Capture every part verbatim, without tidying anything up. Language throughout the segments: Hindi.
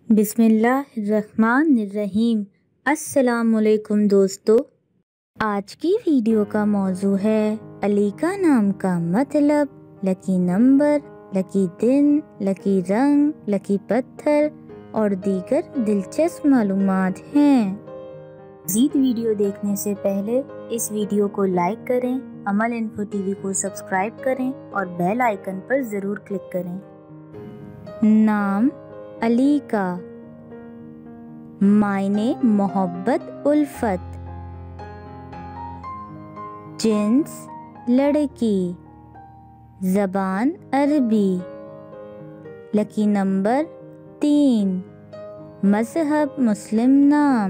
बिस्मिल्लाहिर्रहमानिर्रहीम। अस्सलामुअलैकुम दोस्तों, आज की वीडियो का मौजू है अली का नाम का मतलब, लकी नंबर, लकी दिन, लकी रंग, लकी पत्थर और दीगर दिलचस्प मालूमात हैं। मज़ीद वीडियो देखने से पहले इस वीडियो को लाइक करें, अमल इन्फो टीवी को सब्सक्राइब करें और बेल आइकन पर ज़रूर क्लिक करें। नाम अली का मायने मोहब्बत उल्फत, जिन्स लड़की, ज़बान अरबी, लकी नंबर तीन, मज़हब मुस्लिम नाम,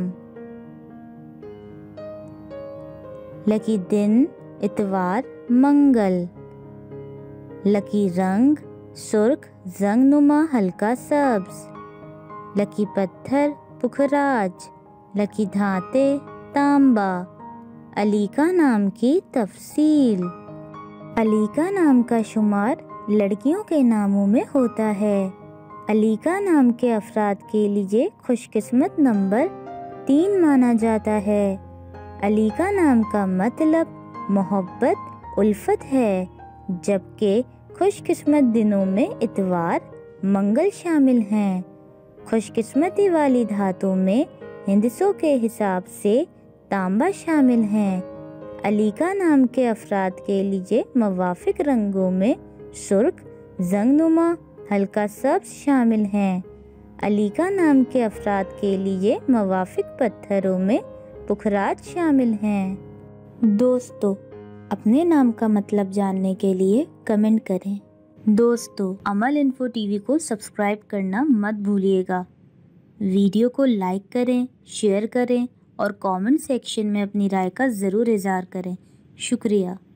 लकी दिन इतवार मंगल, लकी रंग सुर्ख जंगनुमा हल्का सब्ज, लकी पत्थर पुखराज, लकी धाते तांबा। अली का नाम की तफसील। अली का नाम का शुमार लड़कियों के नामों में होता है। अली का नाम के अफराद के लिए खुशकिस्मत नंबर तीन माना जाता है। अली का नाम का मतलब मोहब्बत उल्फत है, जबकि खुशकिस्मत दिनों में इतवार मंगल शामिल हैं। खुशकिस्मती वाली धातु में हिंदसों के हिसाब से तांबा शामिल हैं। अली का नाम के अफराद के लिए मवाफिक रंगों में सुर्ख, जंगनुमा, हल्का सब्ज शामिल हैं। अली का नाम के अफराद के लिए मवाफिक पत्थरों में पुखराज शामिल हैं। दोस्तों, अपने नाम का मतलब जानने के लिए कमेंट करें। दोस्तों, अमल इन्फो टीवी को सब्सक्राइब करना मत भूलिएगा। वीडियो को लाइक करें, शेयर करें और कमेंट सेक्शन में अपनी राय का ज़रूर इज़हार करें। शुक्रिया।